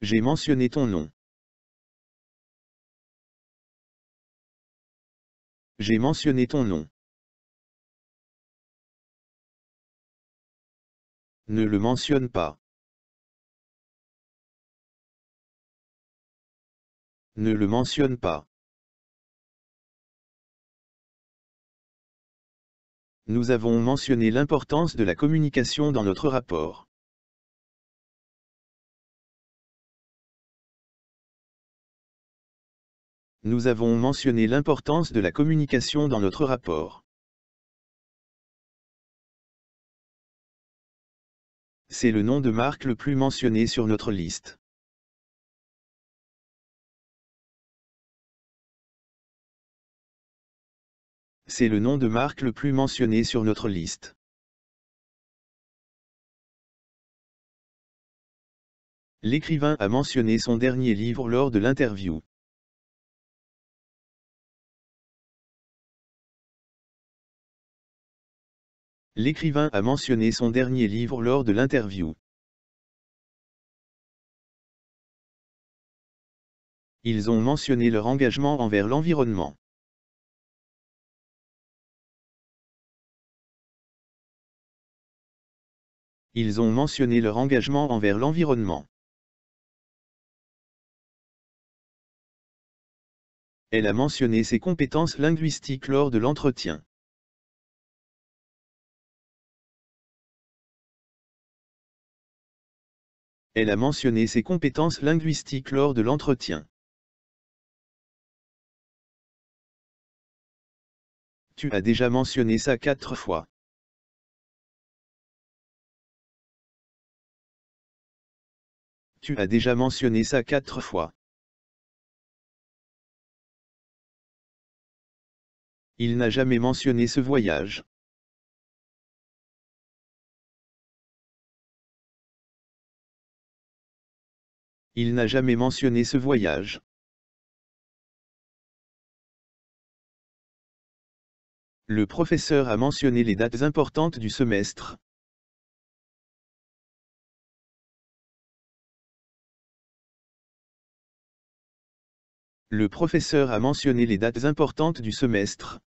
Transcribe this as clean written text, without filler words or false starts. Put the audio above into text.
J'ai mentionné ton nom. J'ai mentionné ton nom. Ne le mentionne pas. Ne le mentionne pas. Nous avons mentionné l'importance de la communication dans notre rapport. Nous avons mentionné l'importance de la communication dans notre rapport. C'est le nom de marque le plus mentionné sur notre liste. C'est le nom de marque le plus mentionné sur notre liste. L'écrivain a mentionné son dernier livre lors de l'interview. L'écrivain a mentionné son dernier livre lors de l'interview. Ils ont mentionné leur engagement envers l'environnement. Ils ont mentionné leur engagement envers l'environnement. Elle a mentionné ses compétences linguistiques lors de l'entretien. Elle a mentionné ses compétences linguistiques lors de l'entretien. Tu as déjà mentionné ça 4 fois. Tu as déjà mentionné ça 4 fois. Il n'a jamais mentionné ce voyage. Il n'a jamais mentionné ce voyage. Le professeur a mentionné les dates importantes du semestre. Le professeur a mentionné les dates importantes du semestre.